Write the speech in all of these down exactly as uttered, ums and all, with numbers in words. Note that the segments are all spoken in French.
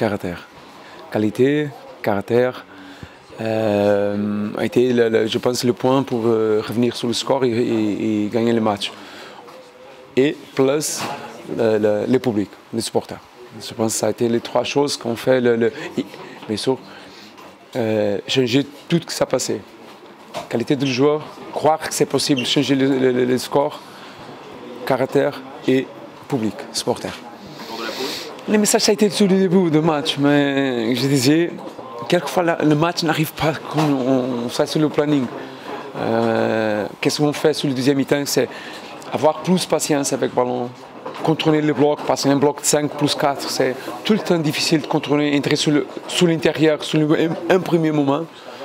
caractère. Qualité, caractère, euh, a été, le, le, je pense, le point pour euh, revenir sur le score et, et, et gagner le match. Et plus le, le, le public, les supporters. Je pense que ça a été les trois choses qu'on fait. Le, le, et, bien sûr, euh, changer tout ce qui s'est passé. Qualité du joueur, croire que c'est possible de changer le, le, le score, caractère et public, supporter. Le message ça a été sur le début du match, mais je disais, quelquefois le match n'arrive pas comme on fait sur le planning. Euh, Qu'est-ce qu'on fait sur le deuxième mi-temps, c'est avoir plus de patience avec le ballon, contrôler le bloc, passer un bloc de cinq plus quatre, c'est tout le temps difficile de contrôler, entrer sur l'intérieur, sur, sur un, un premier moment.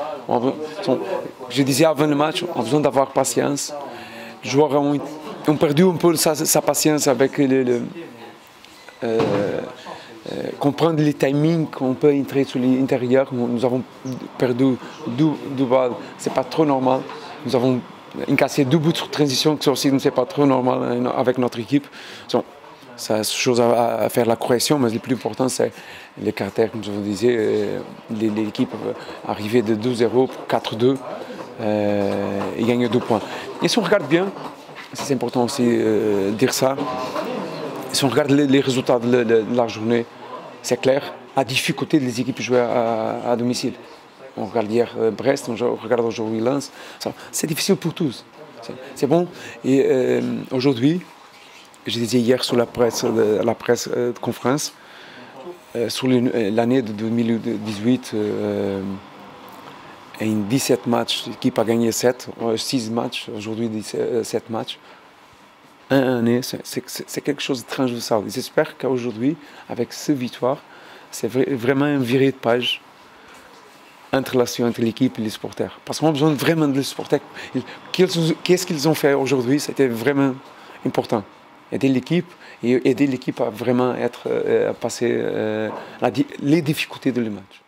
Je disais avant le match, on a besoin d'avoir patience. Les joueurs ont, ont perdu un peu sa, sa patience avec le, le euh, euh, comprendre les timings qu'on peut entrer sur l'intérieur. Nous avons perdu deux, deux balles, c'est pas trop normal. Nous avons incassé deux buts sur transition, que aussi c'est pas trop normal avec notre équipe. Donc, c'est chose à, à faire la correction, mais le plus important c'est le caractère, comme je vous disais. L'équipe arrivait de deux zéro pour quatre deux euh, et gagne deux points. Et si on regarde bien, c'est important aussi de euh, dire ça, si on regarde les, les résultats de, de, de la journée, c'est clair, la difficulté des équipes jouer à, à domicile. On regarde hier Brest, on regarde aujourd'hui Lens. C'est difficile pour tous. C'est bon. Et euh, aujourd'hui, je disais hier sur la presse, la presse de conférence, euh, sur l'année de deux mille dix-huit, euh, en dix-sept matchs, l'équipe a gagné sept, six matchs, aujourd'hui sept matchs. Un année, c'est quelque chose de transversal. J'espère qu'aujourd'hui, avec cette victoire, c'est vraiment une virée de page entre relation entre l'équipe et les supporters. Parce qu'on a besoin vraiment de les supporters. Qu'est-ce qu'ils ont fait aujourd'hui? C'était vraiment important. Aider l'équipe et aider l'équipe à vraiment être, à passer euh, la, les difficultés de le match.